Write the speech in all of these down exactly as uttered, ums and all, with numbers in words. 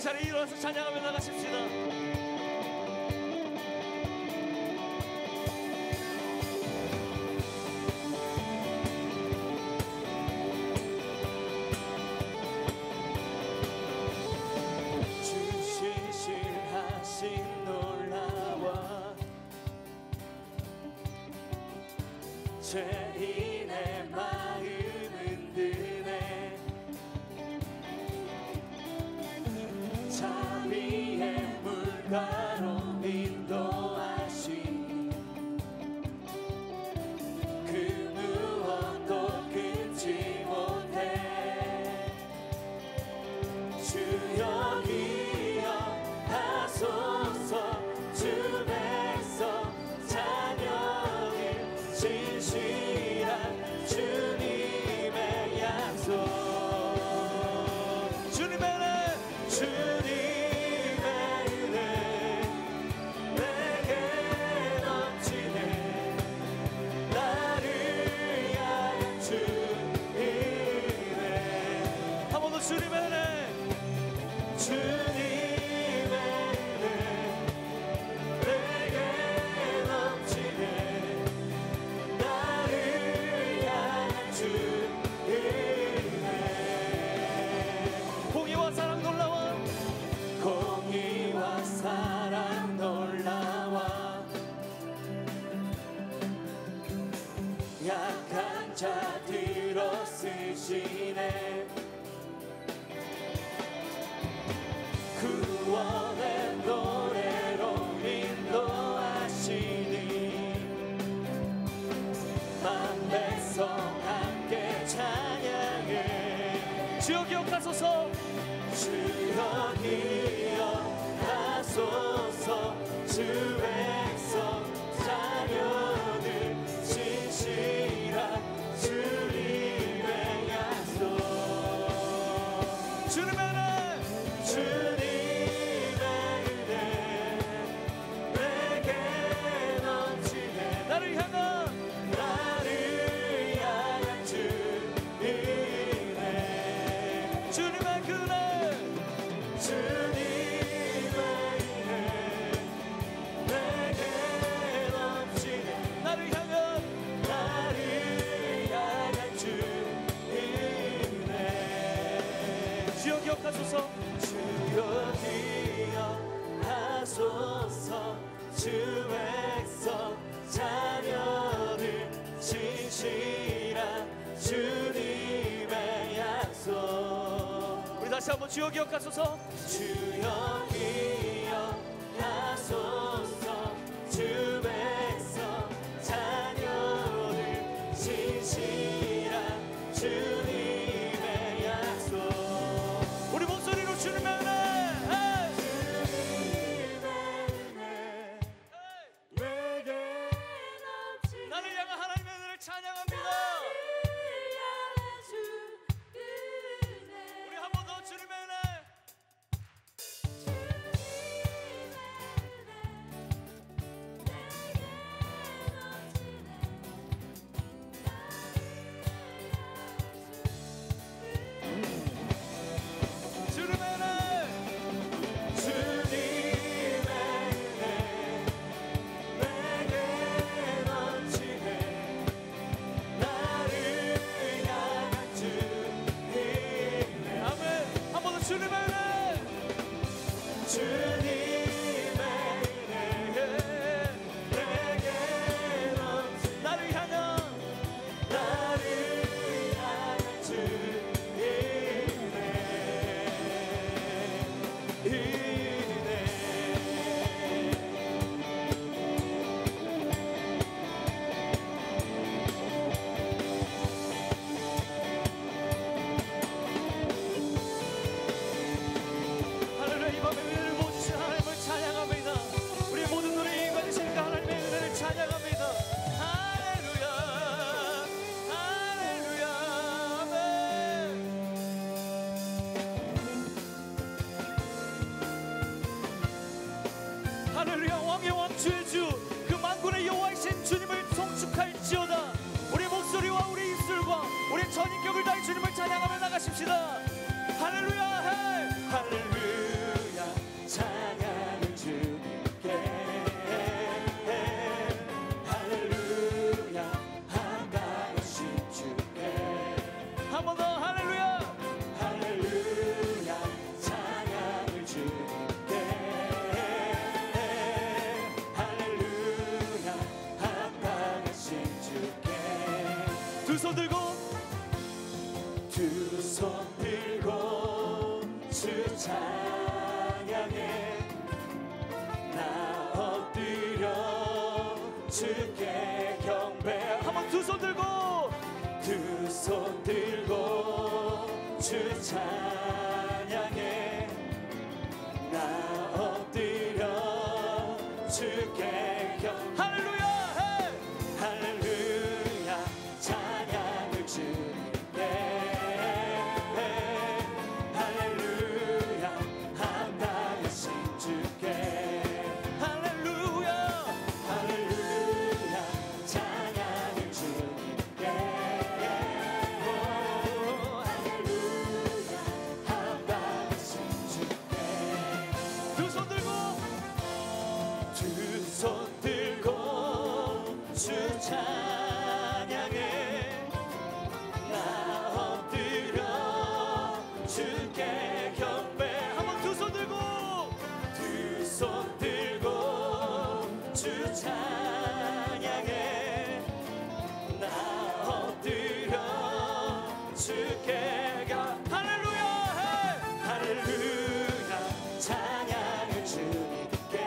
자리에 일어나서 찬양하며 나가십시다. 죄인의 마음 흔드네 자비의 물가로 인도하시니 그 무엇도 끊지 못해 주여 기억하소서 주 백성 자녀들 진실한 주님의 약속 주님의 은혜 주님의 은혜 내게 넘치네 나를 향한 주님의 한 번 더 주님의 은혜 주님의 은혜 내게 넘치네 공의와 사랑 놀라워 공의와 사랑 놀라워 약한 자 들어 쓰시네 구원의 노래로 인도하시니 만백성 함께 찬양해 주여 기억하소서 주여 기억하소서 주 백성 자녀들 진실한 주님의 약속 주님의 은혜 주님의 은혜 내게 넘치네 나를 향한 나를 향한 주님의 주님의 그네 주님의 은혜 내게 넘치네 나를 향한 나를 향한 주님의 주여 기억하소서 주여 기억하소서 주 백성 자녀들 진실한 주님의 약속 우리 다시 한번 주여 기억하소서 주여 기억하소서 주 백성 자녀들 진실한 주님의 약속 우리 목소리로 주님의 은혜 주님의 은혜 내게 나를 향한 하나님의 은혜를 찬양합니다. 우리 한 번 더 주님의 은혜 주님의 은혜 주님의 은혜 내게 넘치네 나를 향한 주님의 아멘 한 번 더 주님의 은혜 주님의 은혜 내게 넘치 나를 향한 나를 향한 주님의 할렐루야 이 밤에 은혜를 모으신 하나님을 찬양합니다. 우리의 모든 노래 임하신 그 하나님의 은혜를 찬양합니다. 할렐루야 할렐루야 아멘 할렐루야 왕의 왕 주의 주 그 만군의 여호와이신 주님을 송축할지어다. 우리 목소리와 우리 입술과 우리 전인격을 다해 주님을 찬양하며 나가십시다. 할렐루야 할렐루야 손 들고 두 손 들고 주 찬양해 나 엎드려 주께 경배 한번 두 손 들고 두 손 들고 주 찬양해 나 엎드려 주께 경 할렐루야 헤이. 할렐루야 찬양을 주님께 할렐루야 합당하신 주께 할렐루야 할렐루야 찬양을 주님께 할렐루야 합당하신 주께 두 손 들고 두 손 들고 주 찬양해 나 엎드려 주께 경배 한번 두 손 들고 두 손 들고 주 찬양해 나 엎드려 주께 경 할렐루야 헤이. 할렐루야 찬양을 주님께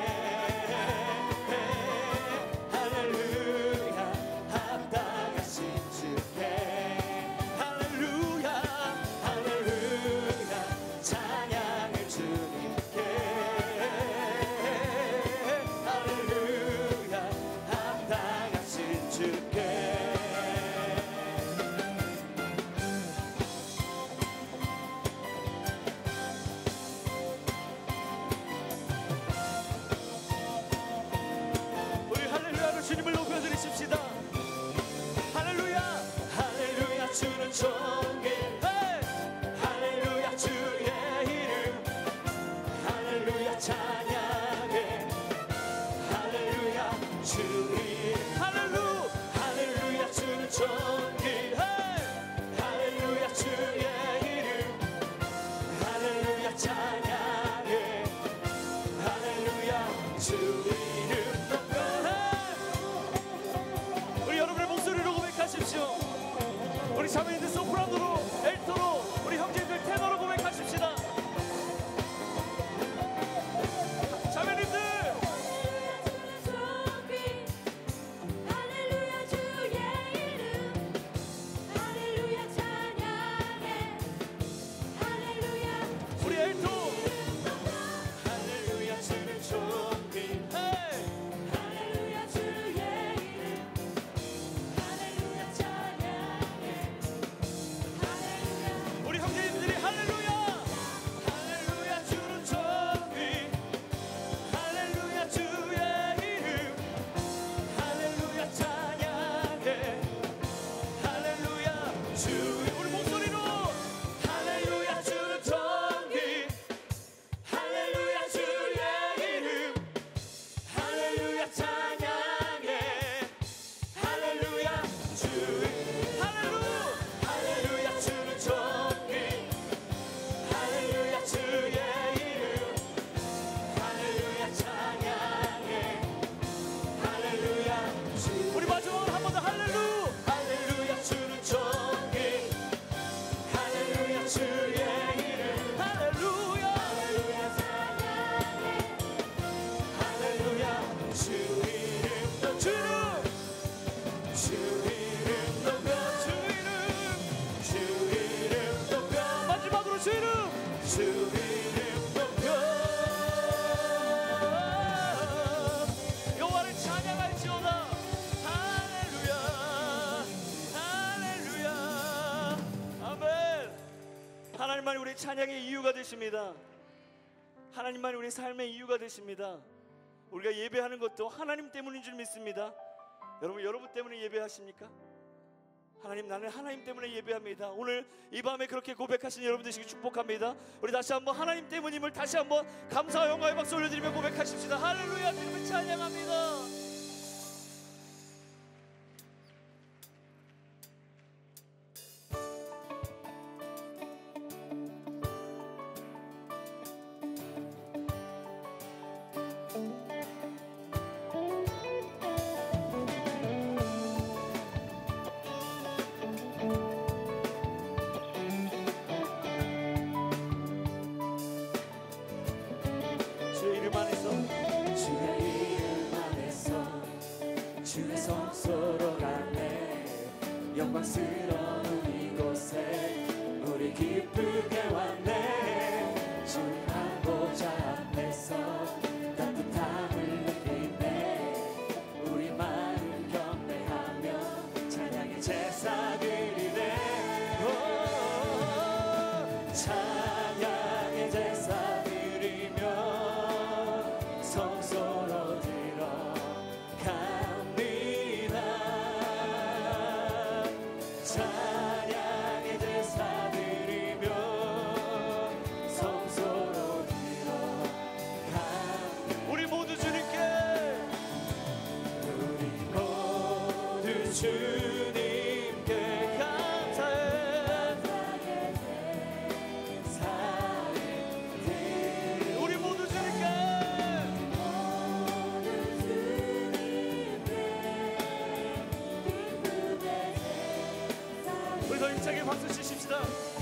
할렐루야 합당하신 주께 할렐루야 할렐루야 찬양을 주님께 할렐루야 합당하신 주께 우리 할렐루야로 주님을 높여드리십시다. 할렐루야 할렐루야 주는 존귀 헤이. 할렐루야 주의 이름 할렐루야 찬양해 할렐루야 주의 할렐루 할렐루야 주는 존귀 헤이. 할렐루야 주의 이름 할렐루야 찬양해 할렐루야 주 이름 높여 우리 여러분의 목소리로 고백하십시오. 우리 자매님들 소프라노로 엘토로 우리 형제들 테너로 고백하십시다. 자매님들 할렐루야 주의 이름 할렐루야 찬양해 할렐루야 우리 엘토 할렐루야 주는 존귀 헤이. 할렐루야 주의 이름 할렐루야 찬양해 할렐루야 우리 형제님들이 할렐루야 할렐루야 주는 존귀 할렐루야 주의 이름 할렐루야 찬양해 할렐루야 주 우리 목소리로 할렐루야 주는 존귀 할렐루야 주의 이름 할렐루야 찬양해 할렐루야 주 할렐루 할렐루야 주는 존귀 할렐루야 주의 이름 할렐루야 찬양해 할렐루야 주 우리 마지막으로 한 번 더 할렐루 할렐루야 주는 존귀 할렐루야 주의 이름 할렐루야 할렐루야 찬양해 할렐루야 주 이름 높여 주 이름 높여 주 이름 주 이름 높여 마지막으로 주 이름 주 이름 높여 여호와를 찬양할지어다 할렐루야 할렐루야 아멘. 하나님만이 우리 찬양의 이유가 되십니다. 하나님만이 우리 삶의 이유가 되십니다. 우리가 예배하는 것도 하나님 때문인 줄 믿습니다. 여러분 여러분 때문에 예배하십니까? 하나님 나는 하나님 때문에 예배합니다. 오늘 이 밤에 그렇게 고백하신 여러분 되시기 축복합니다. 우리 다시 한번 하나님 때문임을 다시 한번 감사와 영광의 박수 올려드리며 고백하십시다. 할렐루야 주님을 찬양합니다. 주님께 감사해. 우리 모두 주님께 우리 더 힘차게 박수 치십시다.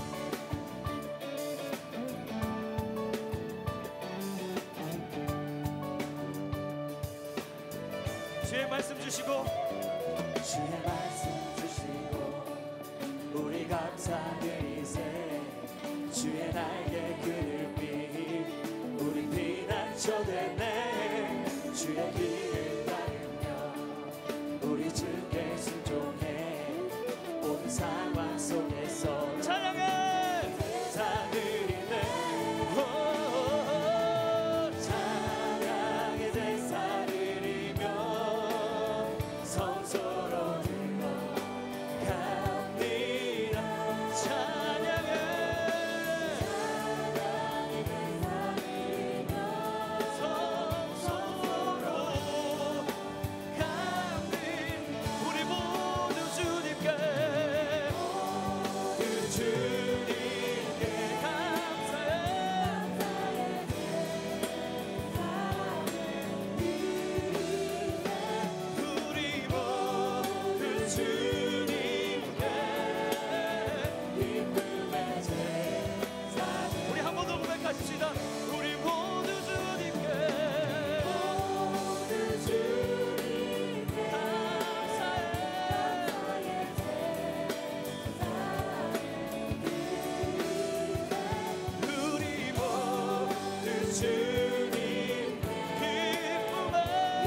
주의 말씀 주시고 주의 말씀 주시고 우리 감사드리세. 주의 날개 그늘빛 우리 피난처되네. 주의 길을 따르며 우리 주께 순종해. 모든 상황 속에서 찬양해. 찬양드리네. 오, 찬양의 제사 드리며 성소로 들어갑니다. 찬양해. 성소로 가는 우리 모두 주님께 그 주님께 감사해. 우리 모두 주님께 기쁨의 제사 우리 한 번 더 고백하십시다. 우리 모두 주님께 모두 주님께 감사해. 우리 모두 주님께 기쁨의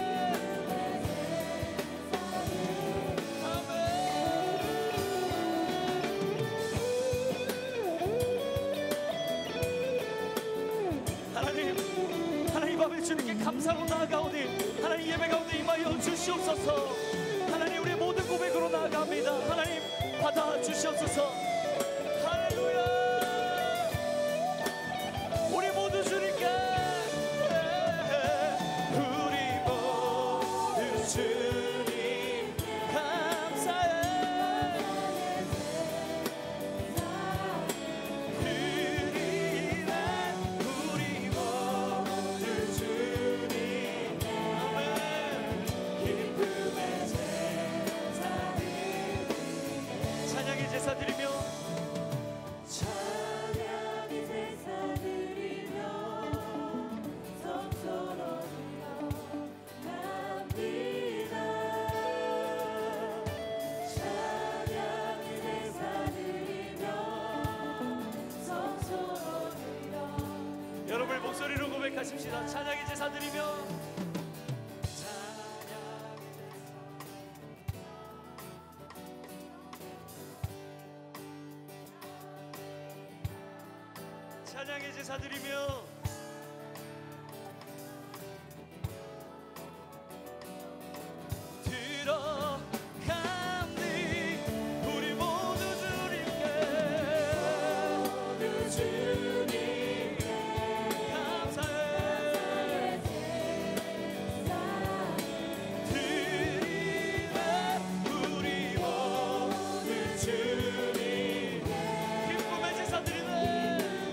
하나님, 하나님 밤에 주님께 감사로 나아가오니 하나님 예배 가운데 임하여 주시옵소서. 하나님 우리의 모든 고백으로 나아갑니다. 하나님 받아 주시옵소서. 할렐루야. 우리 모두 주님께 우리 모두 주님 감사해. 드리네. 우리 모두 주님 기쁨의 제사 찬양의 제사 드리며 찬양의 제사 드리며 성소로 들어갑니다. 찬양의 제사 드리며 성소로 들어갑니다. 여러분의 목소리로 고백하십시다. 찬양의 제사 드리며 찬양의 제사 드리며 들어갑니 우리 모두 주님께 모두 주님께 감사해. 드리네. 우리 모두 주님 기쁨의 제사 드리네.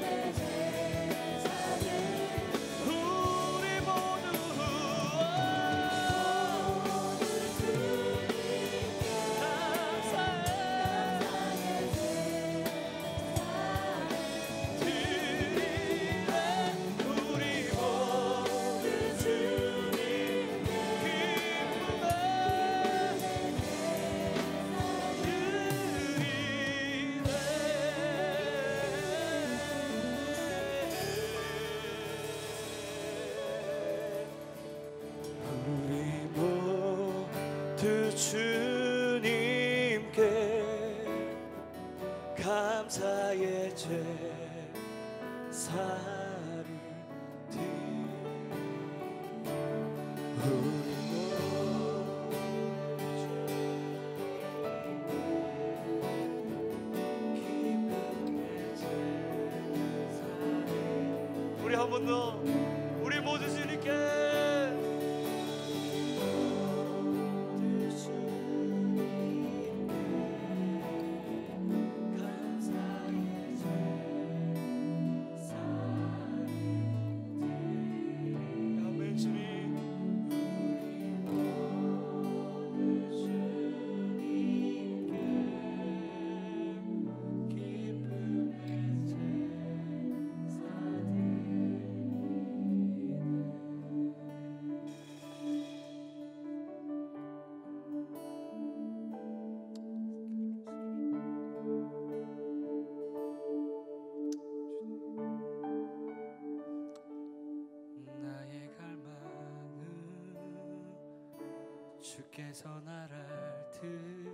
우리 모두 감사해. 드리네. 우리 모두 주님 우리 모두 주님께 감사의 제사를 드리네. 우리 우리 한 번 더 우리 모두 주님께 주께서 말할 듯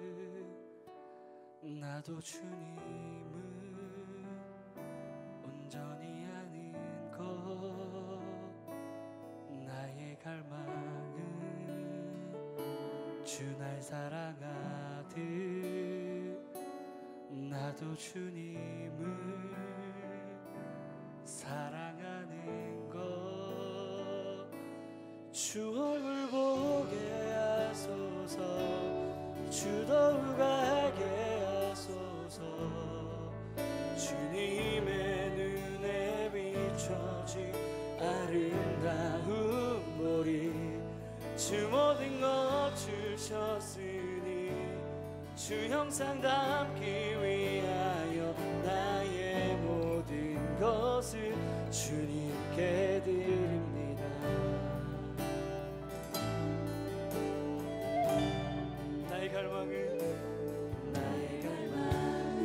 나도 주님을 온전히 아는 것 나의 갈망은 주 날 사랑하듯 나도 주님을 사랑하는 것 주 얼굴 보게 하소서 주 더욱 알게 하소서 주님의 눈에 비춰진 아름다운 머리 주 모든 것 주셨으니 주 형상 담기 위하여 나의 모든 것을 주님께 드립니다. 나의 갈망은 나의 갈망은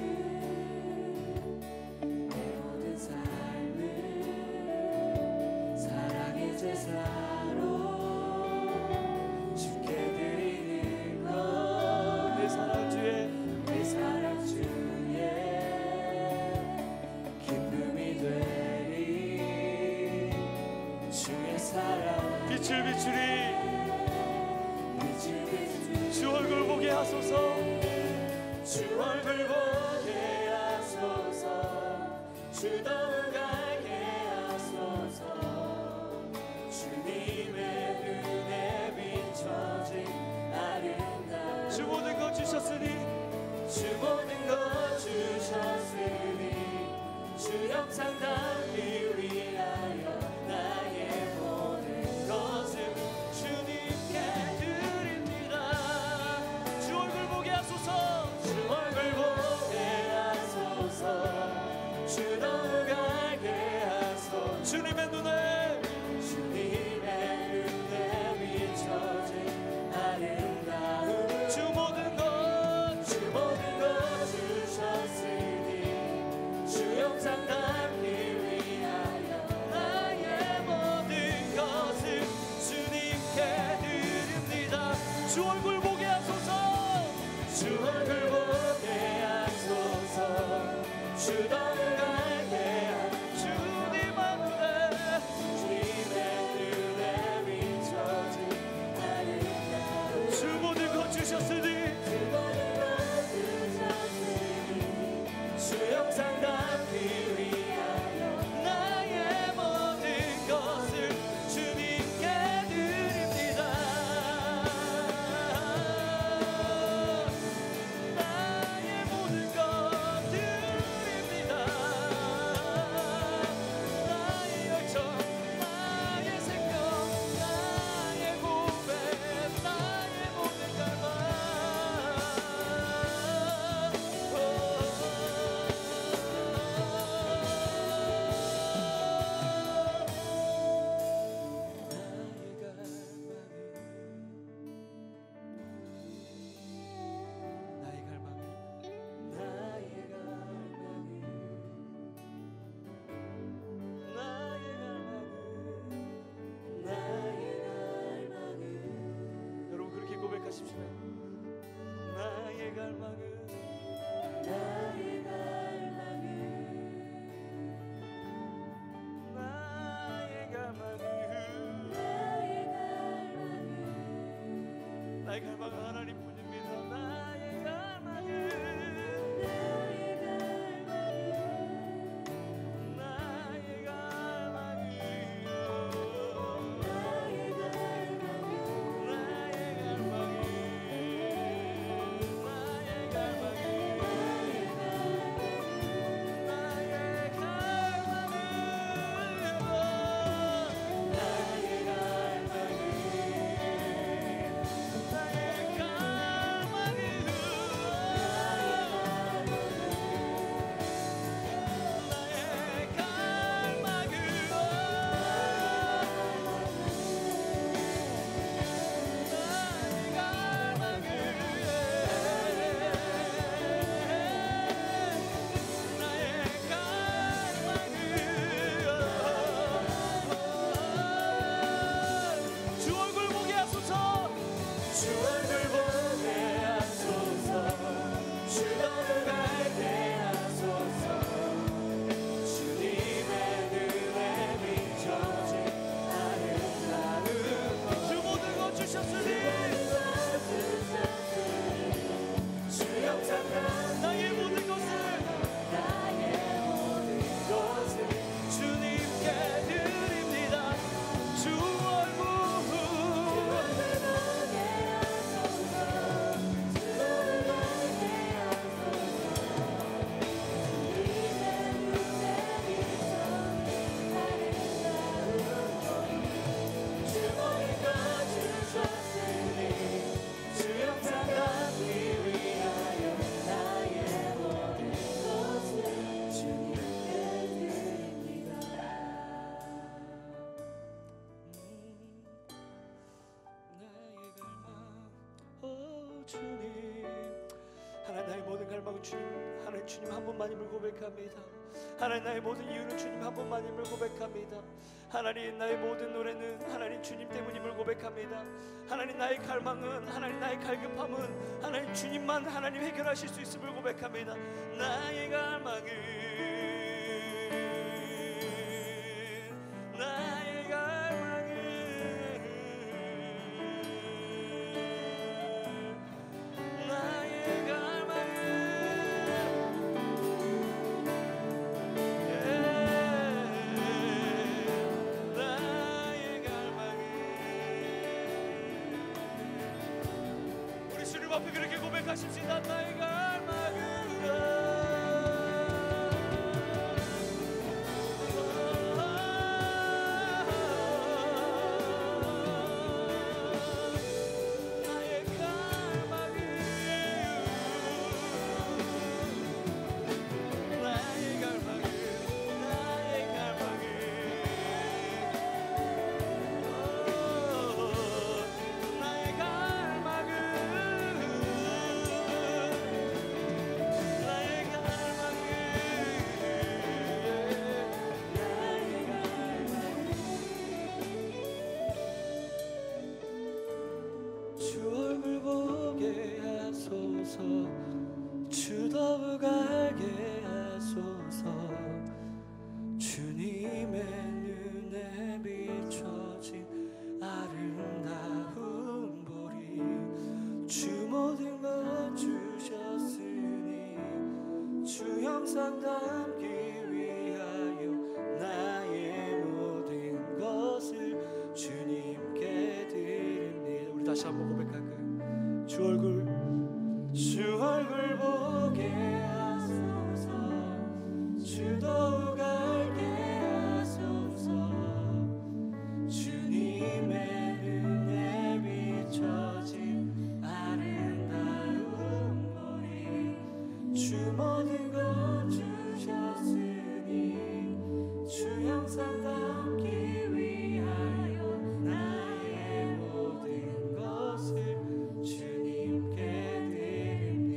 내 모든 삶을 사랑의 제사로 주께 드리는 것 내 사랑 주에 내 사랑 주에 기쁨이 되리 주의 사랑 빛을 비추리 빛을 비추리 주 얼굴 보게 하소서 주 얼굴 보게 하소서 주 더욱 알게 하소서 주님의 눈에 비춰진 아름다운 주 모든 것 주셨으니 주 모든 것 주셨으니 주 형상 담기 위하여 나의 모든 것을 주님께 드립니다. 주 얼굴 보게 하소서 주 얼굴 보게 하소서 주 더욱 알게 하소서 주님의 눈에 주님의 눈에 비춰진 아름다운 주 모든 것 주 모든 것 주셨으니 주 형상 담기 위하여 나의 모든 것을 주님께 드립니다. 주 얼굴 보게 하소서 주 얼굴 보게 하소서 주 더욱 알게 하소서 주님의 눈에 주님의 눈에 비춰진 아름다운 주 모든 것 주셨으니 주 모든 것 주셨으니 주 형상 담기 위하여 나의 모든 것을 주님께 드립니다. 나의 모든 것 드립니다. 나의 열정, 나의 생명, 나의 고백, 나의 모든 갈망. 나의 갈망은 나의 갈망은 나의 갈망은 나의 갈망은 여러분 그렇게 고백하십시오. 나의 갈망은 나의 갈망은 나의 갈망은 나의 갈망은 나의 갈망은 하나님뿐입니다. 나의 갈망은 나의 갈망은 나의 갈망이요 나의 갈망은 나의 갈망이 나의 갈망이 나의 갈망은 나의 갈망은 나의 갈망은 주님 한 분만임을 고백합니다. 하나님 나의 모든 이유는 주님 한 분만임을 고백합니다. 하나님 나의 모든 노래는 하나님 주님 때문임을 고백합니다. 하나님 나의 갈망은 하나님 나의 갈급함은 하나님 주님만 하나님 해결하실 수 있음을 고백합니다. 나의 갈망은 나의 갈망은 나의 갈망은 나의 갈망은 우리 주님 앞에 그렇게 고백하십시다. 나의 갈망은 주 더욱 알게 하소서. 주님의 눈에 비춰진 아름다운 보리 주 모든 것 주셨으니 주 형상 담기 위하여 나의 모든 것을 주님께 드립니다. 우리 다시 한번 고백할까요? 주 얼굴 주 얼굴 보게 하소서. 주 더욱 알게 하소서. 주님의 눈에 비춰진 아름다운 보리 주 모든 것 주셨으니 주 형상 담기 위하여 나의 모든 것을 주님께 드립니다.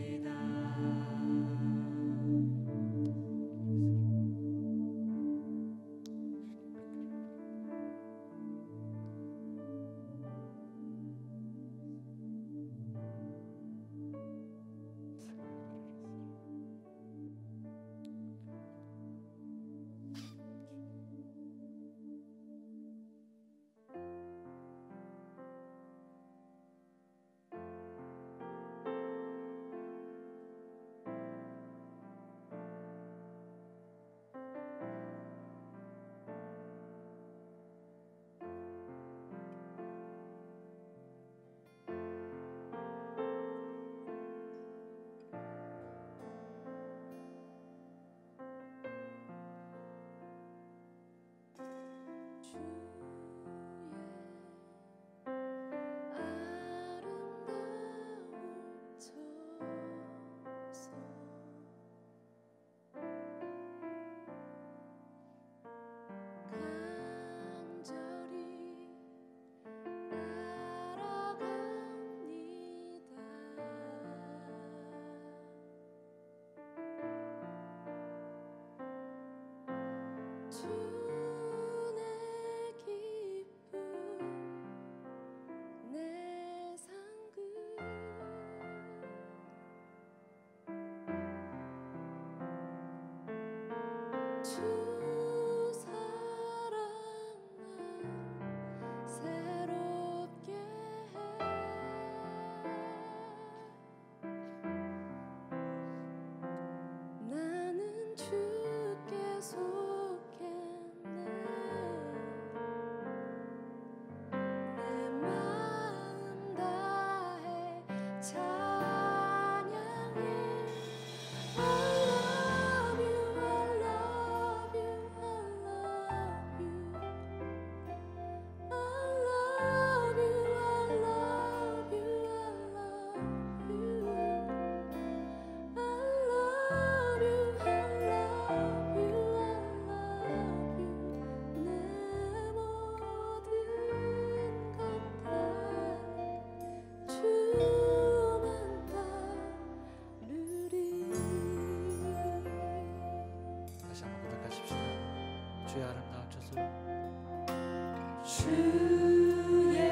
주의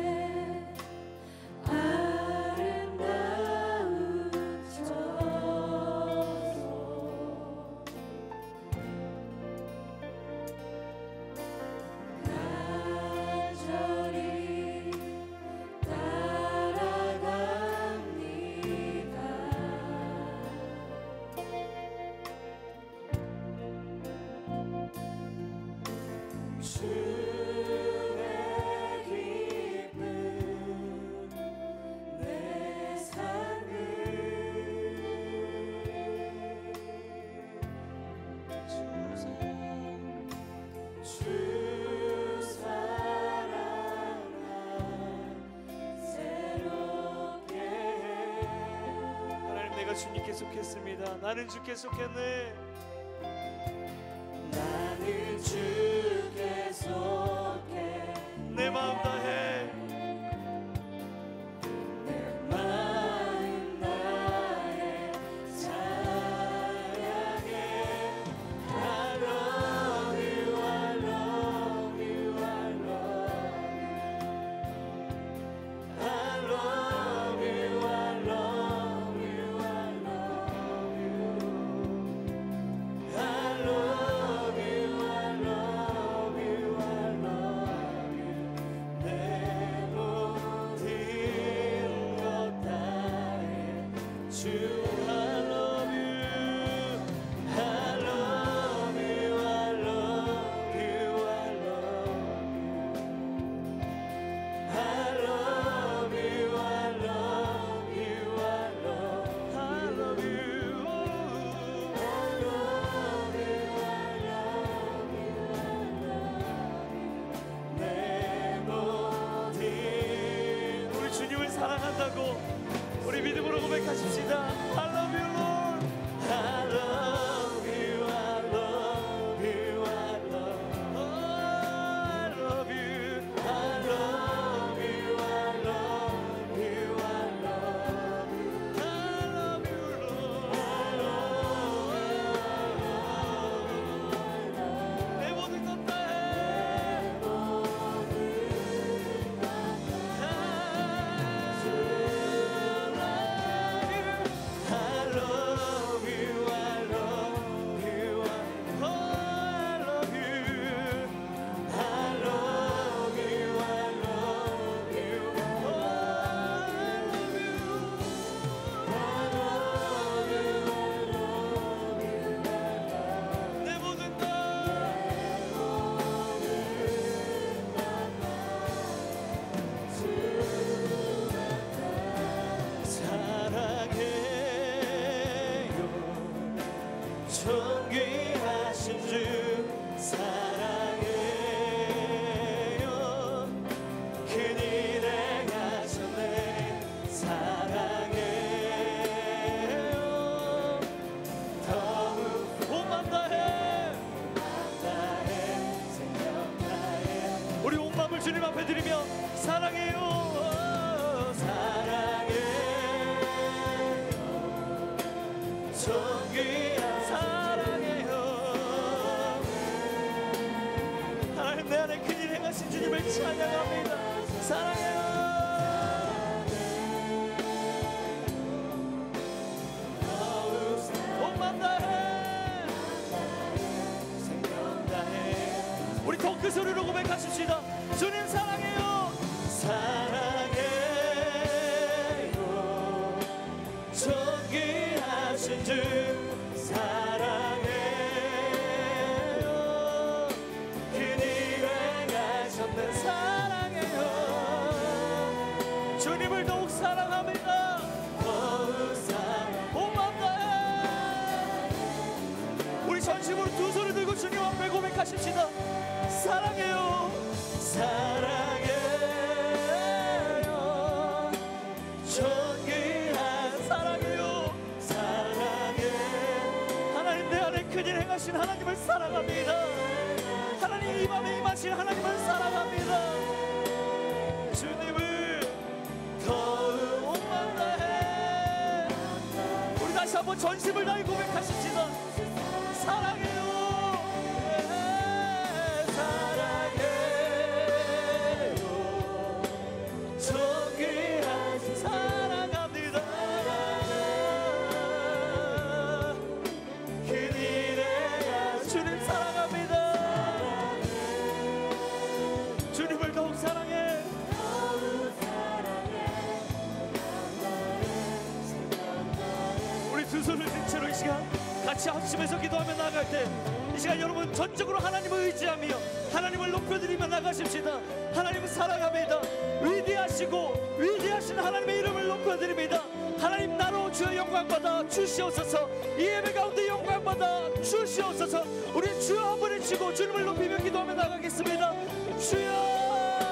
아름다운 저소 간절히 따라갑니다. 주의 기쁨 내 삶을 주 사랑 새롭게 하나님, 내가 주님께 속했습니다. 나는 주께 속했네. 나는 주께 속해 내 마음 다해. 내 마음 나의 사랑해 I love you I love you I love you I love you I love you I love you I love you I love you I love you 내 모든 것 다해 주 I love you I love you I love you I love you I love you I love you I love you 내 모든 우리 주님을 사랑한다고 우리 믿음으로 고백하십시다. I love you, Lord. I love you I love you I love Oh, I love you. I love you I love you I love you I love you, Lord. 내 모든 것 다해. I love you I love you I Oh, I love you. I love you I love you Oh, I love you. 내 모든 것. 사랑해요 존귀하신 주 사랑해요 큰일에 가셨네 사랑해요 더욱 몸만 다해. 다해 생명 다해 우리 온 마음을 주님 앞에 드리며 사랑해요. 사랑해요 존귀한 사랑해요. 하나님, 내 안에 큰일 행하신 주님을 찬양합니다. 사랑해요. 몸만 다해. 생명 다해 우리 더 큰 소리로 고백하십시다. 주님 사랑해요. 사랑해요 존귀하신 주 사랑해요 큰일에 가셨네 사랑해요. 주님을 더욱 사랑합니다. 더욱 사랑 몸만 다해. 우리 전심으로 두 손을 들고 주님 앞에 고백하십시다. 사랑해요. 사랑해요 존귀한 사랑해요. 사랑해 하나님, 내 안에 큰일 행하신 하나님을 사랑합니다. 하나님, 이 밤에 임하신 하나님을 사랑합니다. 주님을 더욱 몸만 다해. 우리 다시 한번 전심을 다해 고백하십시다. 사랑해요. 예, 사랑해. 시간 같이 합심해서 기도하며 나아갈 때 이 시간 여러분 전적으로 하나님을 의지하며 하나님을 높여드리며 나가십시다. 하나님을 사랑합니다. 위대하시고 위대하신 하나님의 이름을 높여드립니다. 하나님 나로 주여 영광받아 주시옵소서. 이 예배 가운데 영광받아 주시옵소서. 우리 주여 한 번에 치고 주님을 높이며 기도하며 나가겠습니다. 주여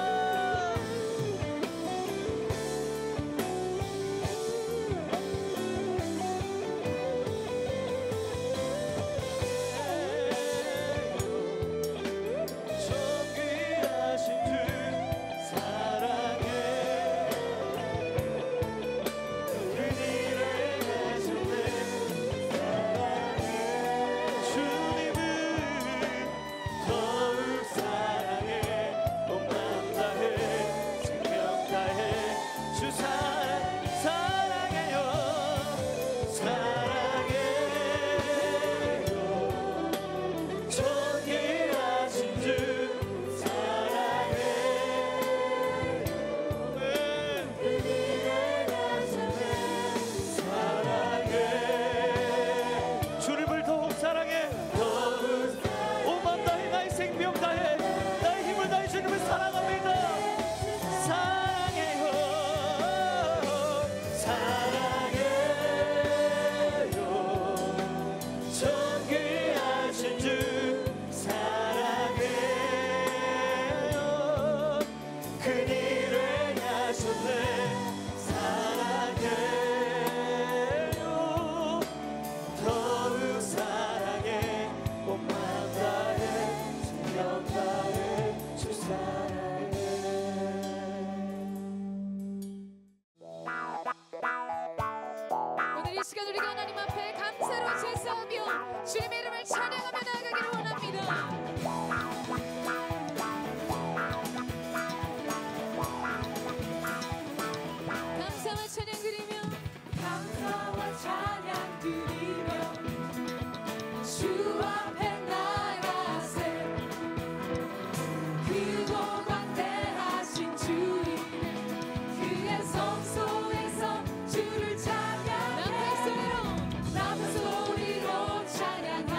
이 시간 우리가 하나님 앞에 감사로 제사하며 주님의 이름을 찬양하며 나아가기를 원합니다. 감사와 찬양 드리며 감사와 찬양 드리며 주 앞에 나가세 크고 광대하신 주님 그의 성소에서 주를 찬양해 나팔 소리로 나팔 소리로 찬양하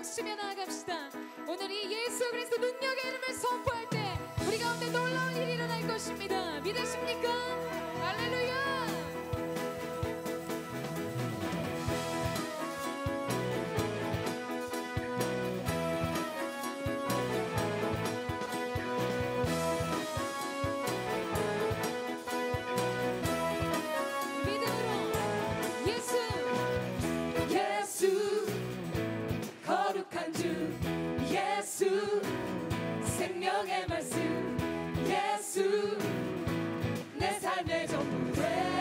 외치며 나아갑시다. 오늘 이 예수 그리스도 능력의 이름을 선포할 때 우리 가운데 놀라운 일이 일어날 것입니다. 믿으십니까? 할렐루야. 생명의 말씀 예수 내 삶의 전부에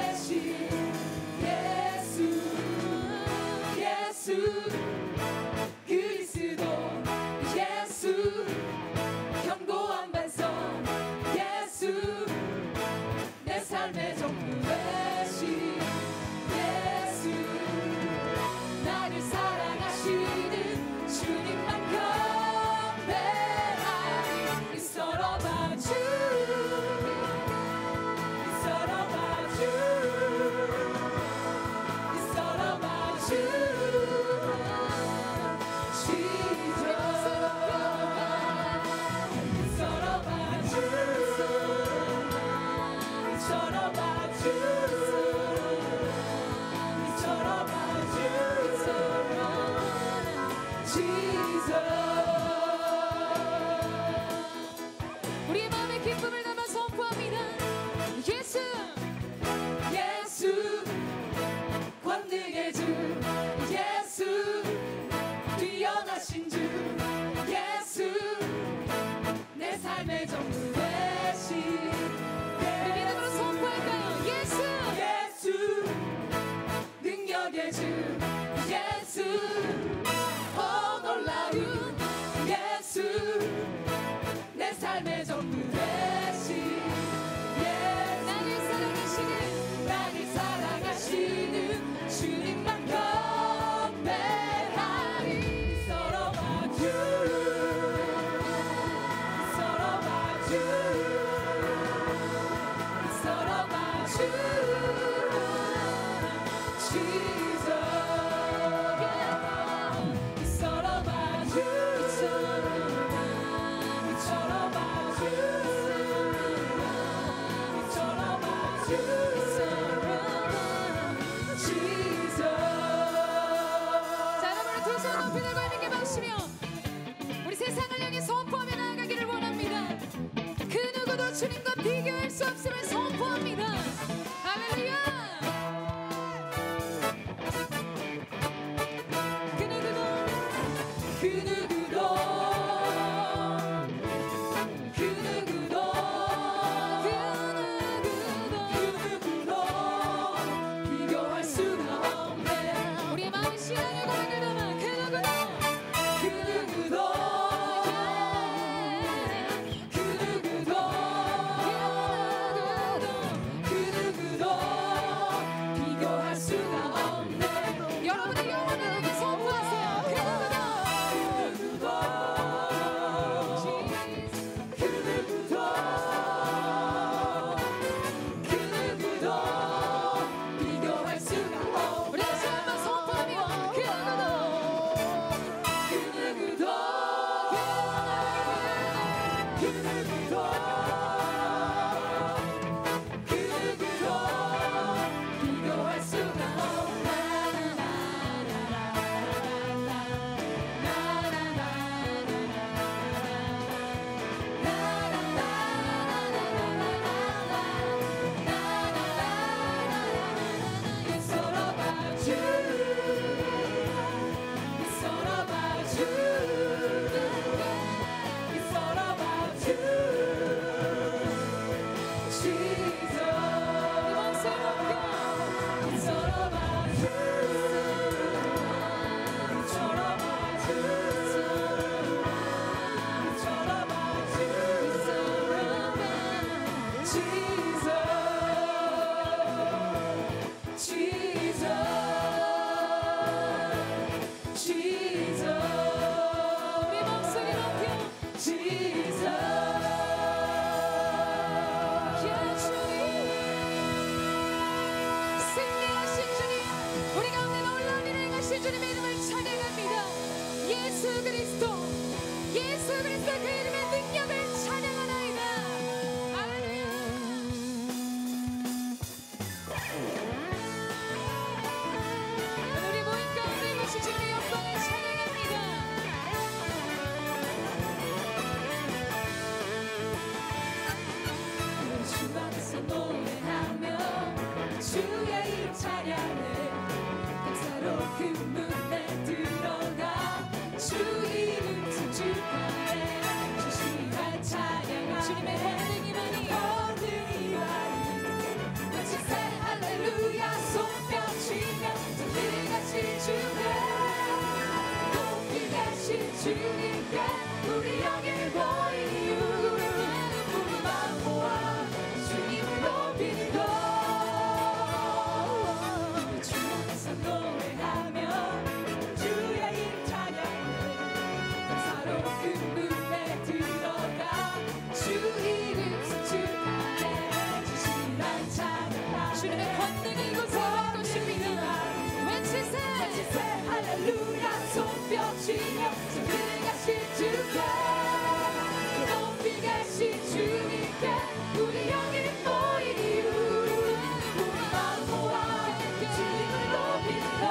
주님께 높이 계신 주님께 우리 여기 모인 이유 우리 마음 모아 주님을 높이고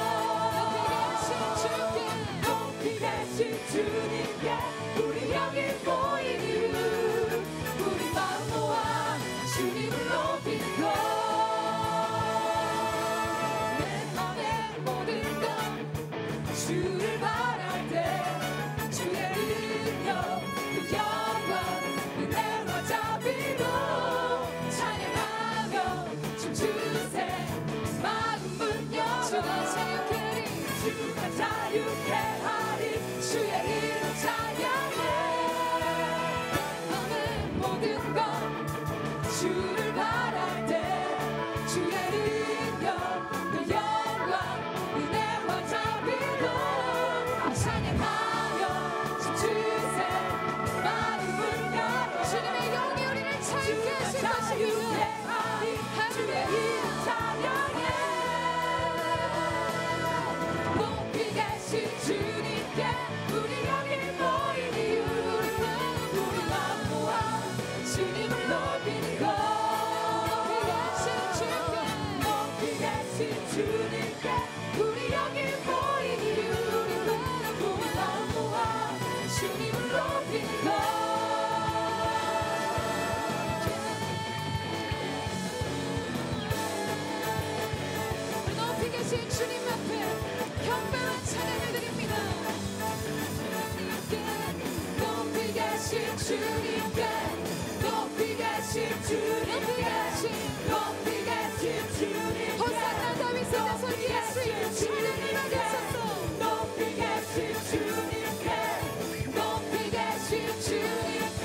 높이 계신 주님께 우리 여기 모인 이유 우리 마음 모아 주님을 높이고 내 맘의 모든 것 주를 바랄 때 주의 능력 그 영광 은혜와 자비로 찬양하며 춤추세 마음은 열어 주가 자유케 하리 주의 이름 찬양해 맘의 모든 것 주를 바랄 때 주의 능력 그 영광 은혜와 자비로 찬양하며 춤추세 마음은 열어 주님의 영이 우리를 자유케 하실 것입니다 주의 이름 찬양해 높이 계신 주님께 우리 여기 모인 이유 우리 마음 모아 주님을 높이는 것 높이 계신 주님께 우리 여기 모인 이유 우리 마음 모아 주님을 높이는 것 우리 높이 계신 주님 앞에 경배와 찬양을 드립니다 높이 계신 주님께 높이 계신 주님께 높이 계신 주님께 호산나 다윗의 자손 예수의 찬양을 하겠소서 높이 계신 주님께 높이 계신 주님께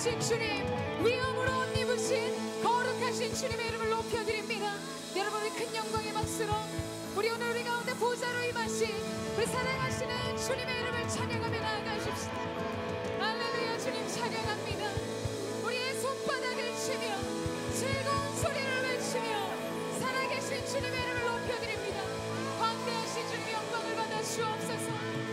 위대하신 주님, 위엄으로 옷 입으신 거룩하신 주님의 이름을 높여드립니다. 여러분, 우리 큰 영광의 박수로 우리 오늘 우리 가운데 보좌로 임하신 우리 사랑하시는 주님의 이름을 찬양하며 나아가십시다. 할렐루야. 주님 찬양합니다. 우리의 손바닥을 치며 즐거운 소리를 외치며 살아계신 주님의 이름을 높여드립니다. 광대하신 주님의 영광을 받아 주옵소서.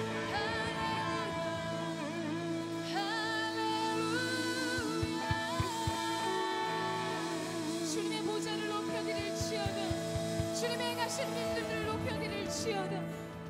주님의 보좌를 높여드릴지어다. 주님의 행하신 일들을 높여드릴지어다.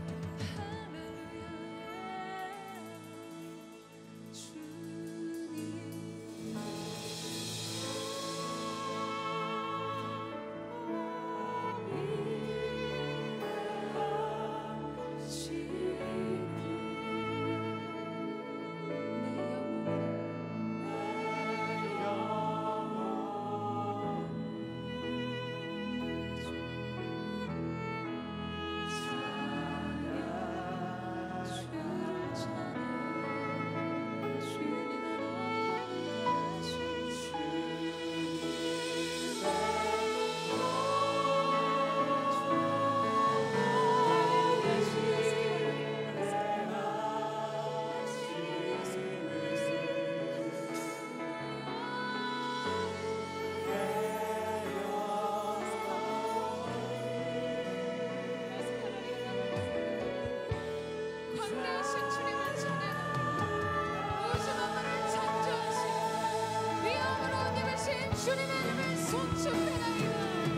주님의 이름을 손축해나이다.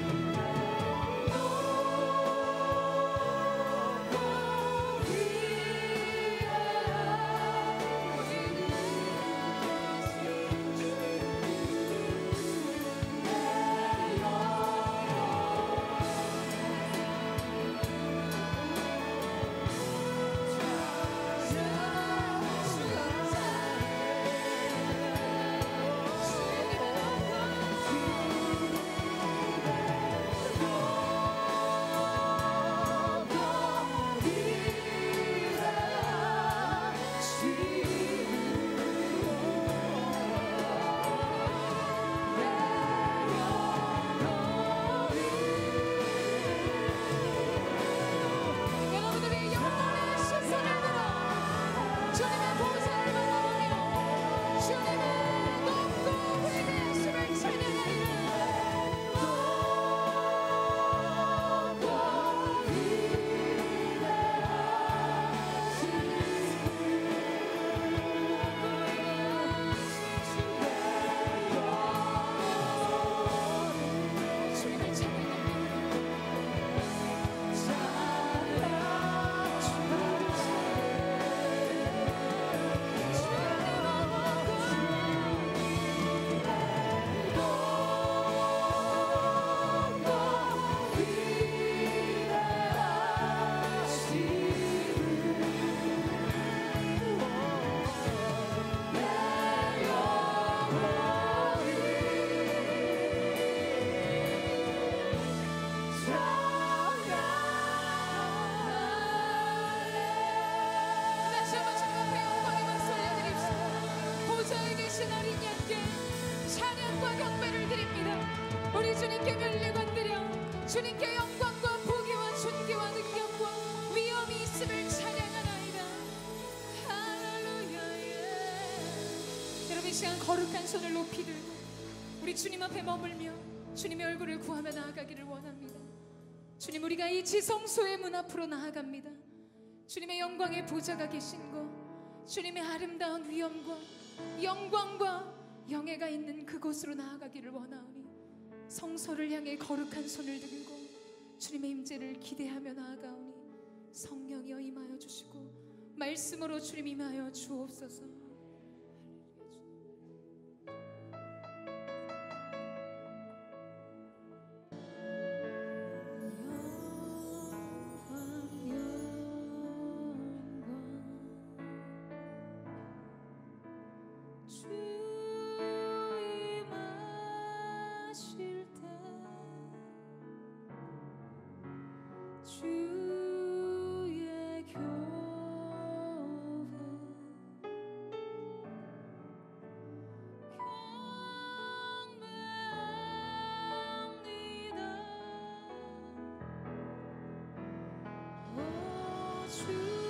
주님께 영광과 보기와 존귀와 능력과 위엄이 있음을 찬양하나이다. 할렐루야. 예. 여러분, 이 시간 거룩한 손을 높이 들고 우리 주님 앞에 머물며 주님의 얼굴을 구하며 나아가기를 원합니다. 주님, 우리가 이 지성소의 문 앞으로 나아갑니다. 주님의 영광의 보좌가 계신 곳, 주님의 아름다운 위엄과 영광과 영예가 있는 그곳으로 나아가기를 원하오니 성소를 향해 거룩한 손을 들고 주님의 임재를 기대하며 나아가오니 성령이여 임하여 주시고 말씀으로 주님 임하여 주옵소서. 주의 교회 주